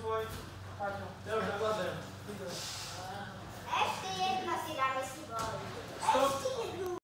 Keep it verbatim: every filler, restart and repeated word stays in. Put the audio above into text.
tvoj. Paťo. Ja už nakladám. Ešte jedna si dáme si boli. Stop. Ešte jednu.